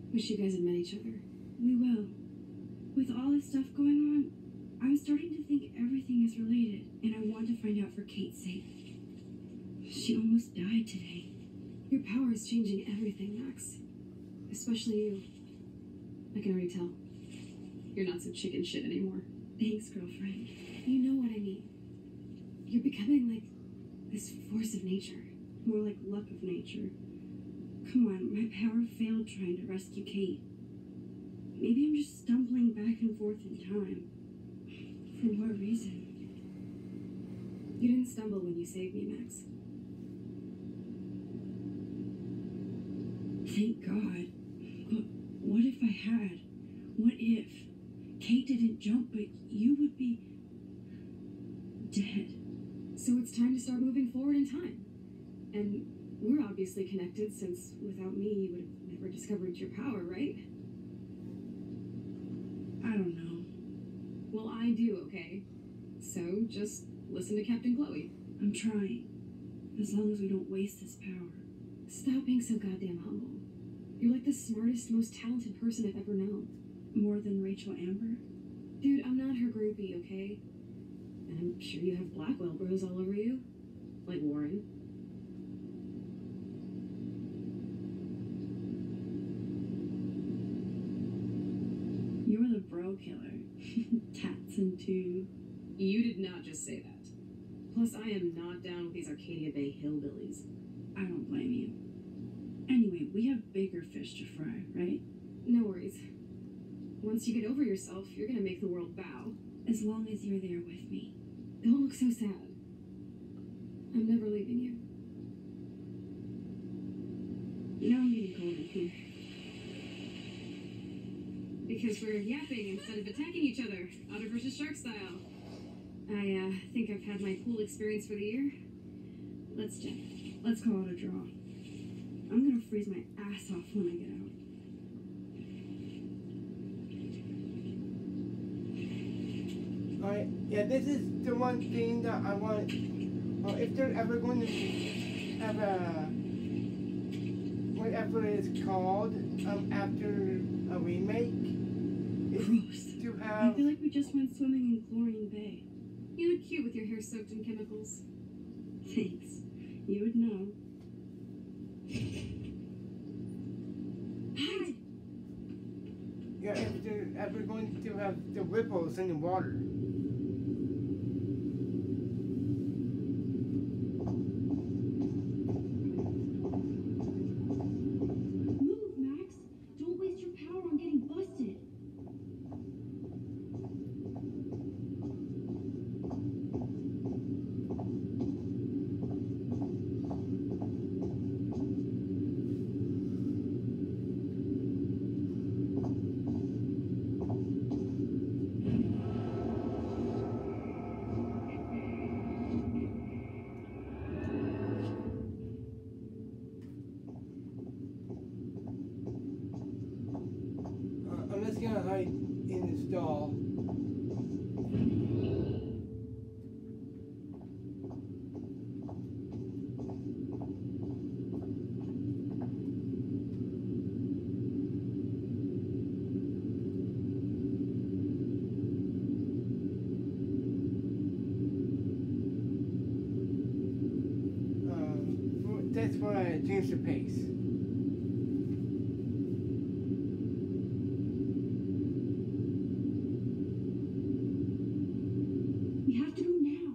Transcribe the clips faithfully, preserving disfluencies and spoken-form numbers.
Wish you guys had met each other. We will. With all this stuff going on, I'm starting to think everything is related, and I want to find out for Kate's sake. She almost died today. Your power is changing everything, Max. Especially you. I can already tell. You're not so chicken shit anymore. Thanks, girlfriend. You know what I mean. You're becoming like this force of nature. More like luck of nature. Come on, my power failed trying to rescue Kate. Maybe I'm just stumbling back and forth in time. For what reason? You didn't stumble when you saved me, Max. Thank God. But what if I had? What if Kate didn't jump, but you would be dead? So it's time to start moving forward in time. And we're obviously connected, since without me, you would have never discovered your power, right? I don't know. Well, I do, okay? So just listen to Captain Chloe. I'm trying. As long as we don't waste this power. Stop being so goddamn humble. You're like the smartest, most talented person I've ever known. More than Rachel Amber? Dude, I'm not her groupie, okay? And I'm sure you have Blackwell bros all over you. Like Warren. You're the bro killer. Tats and two. You did not just say that. Plus, I am not down with these Arcadia Bay hillbillies. I don't blame you. Anyway, we have bigger fish to fry, right? No worries. Once you get over yourself, you're gonna make the world bow. As long as you're there with me. Don't look so sad. I'm never leaving you. Now I'm getting cold and pink. Because we're yapping instead of attacking each other, otter versus shark style. I uh, think I've had my pool experience for the year. Let's check. Let's call it a draw. I'm gonna freeze my ass off when I get out. Alright, yeah, this is the one thing that I want. Well, if they're ever going to have a whatever it's called um after a remake, Gross. to I have. feel like we just went swimming in Chlorine Bay. You look cute with your hair soaked in chemicals. Thanks. You would know. Hide! Yeah, if they're ever going to have the ripples in the water. Move, Max. Don't waste your power on getting busted. Uh, I'm just gonna hide in the stall. Um, that's where I change the pace. We have to go now.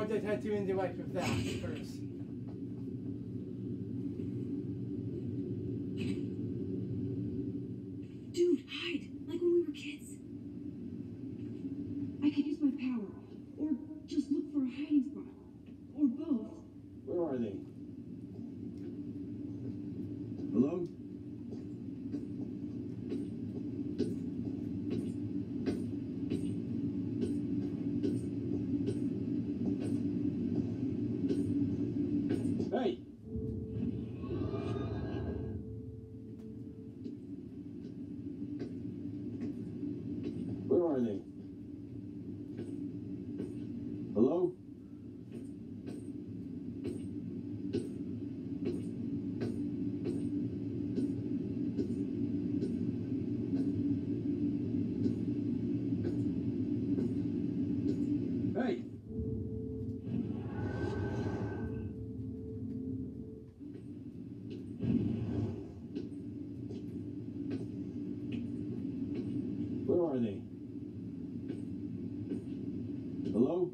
want the tattoo in the wife with that first. Dude, hide! Like when we were kids. I could use my power. Or just look for a hiding spot. Or both. Where are they? Hello? Hey! Where are they? Hello? Hey! Where are they? Hello?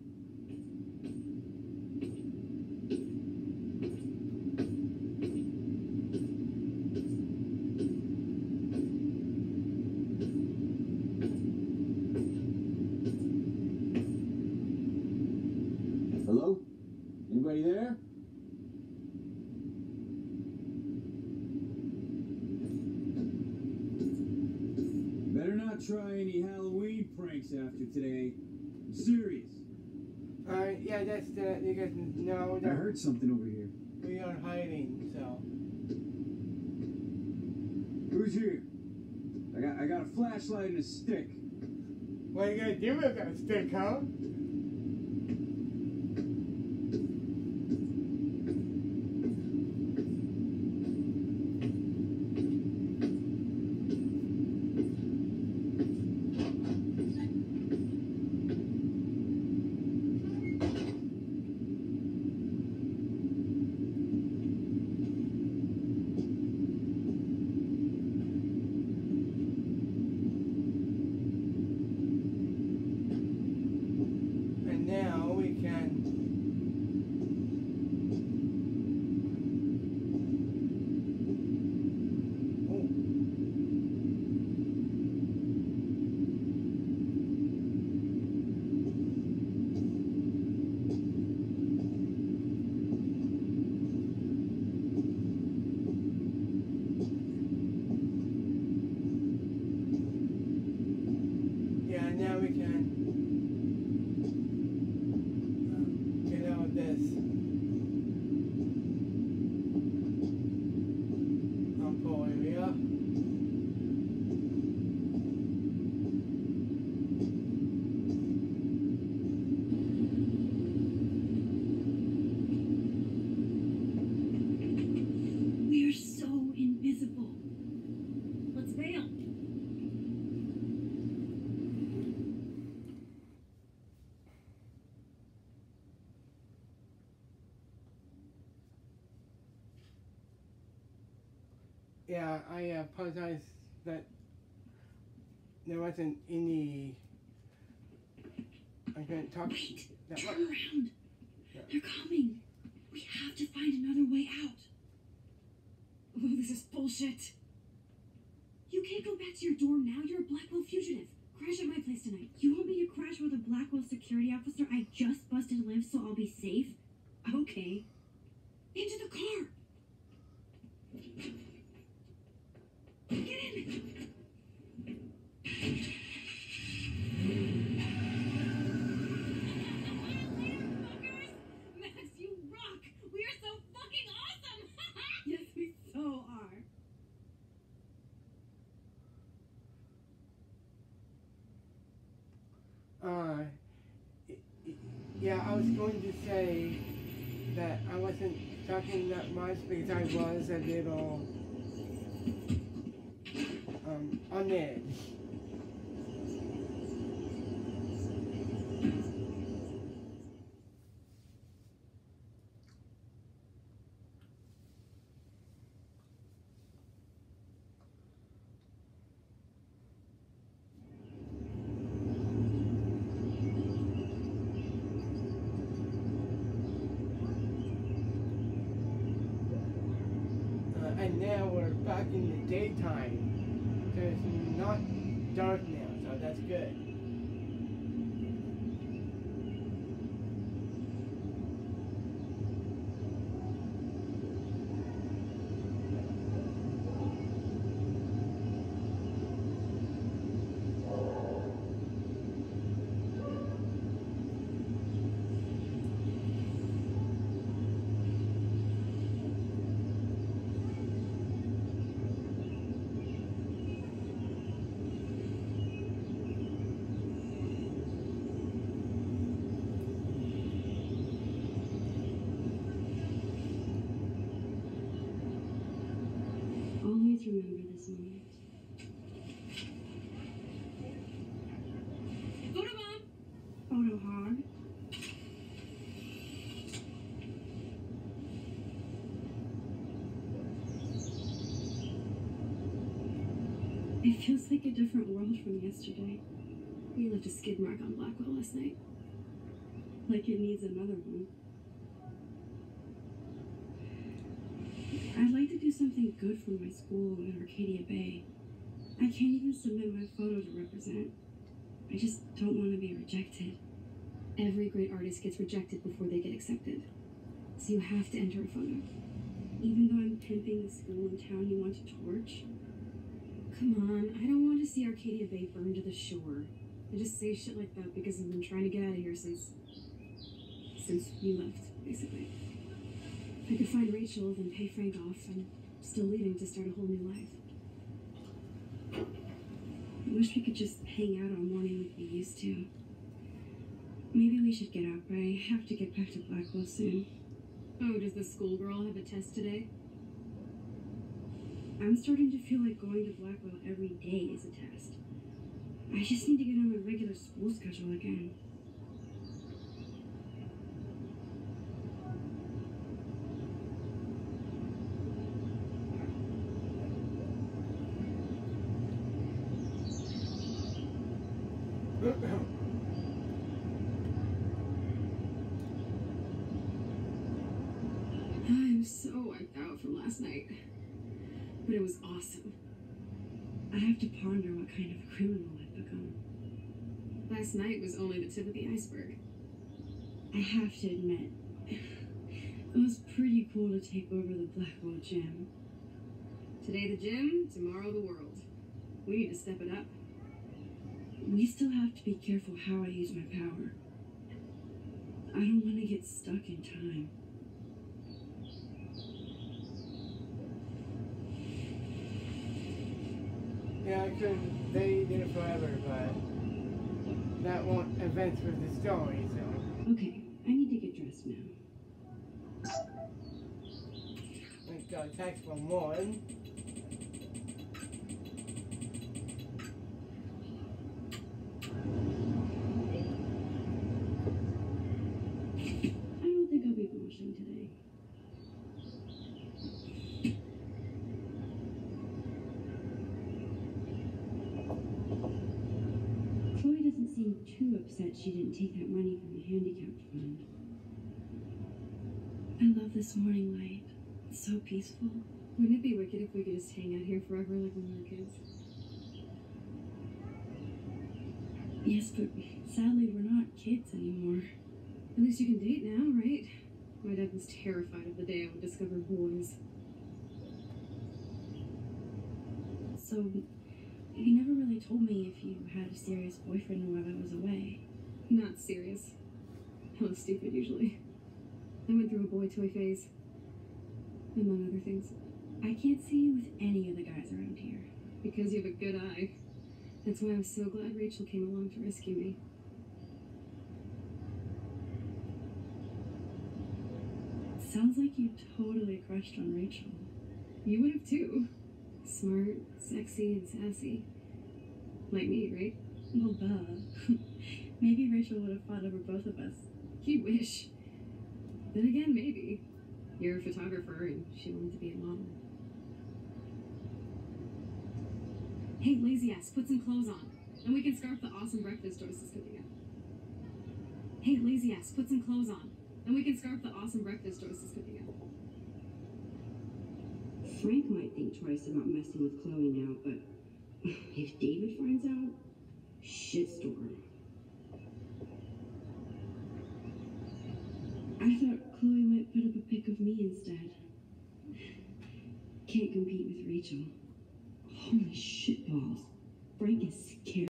Hello? Anybody there? Better not try any Halloween pranks after today. I'm serious. Alright, yeah, that's the, you guys know I that heard something over here. we are hiding, so. Who's here? I got I got a flashlight and a stick. What are you gonna do with that stick, huh? And now we can. Oh. Yeah, now we can um, get out of this um, pool area. We are so invisible. Let's bail. Yeah, I apologize that there wasn't any. I couldn't talk Wait, that turn much. around. Yeah. They're coming. We have to find another way out. Oh, this is bullshit. You can't go back to your dorm now. You're a Blackwell fugitive. Crash at my place tonight. You want me to crash with a Blackwell security officer I just busted live so I'll be safe? Okay. Into the car. Get in. Max, you rock! We are so fucking awesome! Yes, we so are. Uh, y- y- yeah, I was going to say that I wasn't talking that much because I was a little um, on edge. and now we're back in the daytime. So it's not dark now, so that's good. Always remember this moment. Photobomb! Photo hog. It feels like a different world from yesterday. We left a skid mark on Blackwell last night. Like it needs another one. I'd like to do something good for my school in Arcadia Bay. I can't even submit my photo to represent. I just don't want to be rejected. Every great artist gets rejected before they get accepted. So you have to enter a photo. Even though I'm pimping the school and town you want to torch. Come on, I don't want to see Arcadia Bay burned to the shore. I just say shit like that because I've been trying to get out of here since... since you left, basically. I could find Rachel, then pay Frank off. I'm still leaving to start a whole new life. I wish we could just hang out all morning like we used to. Maybe we should get up. I have to get back to Blackwell soon. Oh, does the schoolgirl have a test today? I'm starting to feel like going to Blackwell every day is a test. I just need to get on my regular school schedule again. I'm so wiped out from last night. But it was awesome. I have to ponder what kind of criminal I've become. Last night was only the tip of the iceberg. I have to admit, it was pretty cool to take over the Blackwell gym. Today the gym, tomorrow the world. We need to step it up. We still have to be careful how I use my power. I don't want to get stuck in time. Yeah, I could be there forever, but that won't advance with the story, so. Okay, I need to get dressed now. Let's go text from one. I don't think I'll be washing today. Chloe doesn't seem too upset she didn't take that money from the handicapped fund. I love this morning light. It's so peaceful. Wouldn't it be wicked if we could just hang out here forever like when we were kids? Yes, but sadly we're not kids anymore. At least you can date now, right? My dad was terrified of the day I would discover boys. So, you never really told me if you had a serious boyfriend while I was away. Not serious. I was stupid usually. I went through a boy toy phase. Among other things. I can't see you with any of the guys around here. Because you have a good eye. That's why I was so glad Rachel came along to rescue me. Sounds like you totally crushed on Rachel. You would have too. Smart, sexy, and sassy. Like me, right? Well, duh. Maybe Rachel would have fought over both of us. You wish. Then again, maybe. You're a photographer and she wanted to be a model. Hey, lazy ass, put some clothes on. And we can scarf the awesome breakfast Joyce is cooking up. Hey, lazy ass, put some clothes on. And we can scarf the awesome breakfast Joyce is cooking up. Frank might think twice about messing with Chloe now, but if David finds out, shitstorm. I thought Chloe might put up a pic of me instead. Can't compete with Rachel. Holy shitballs. Frank is scary.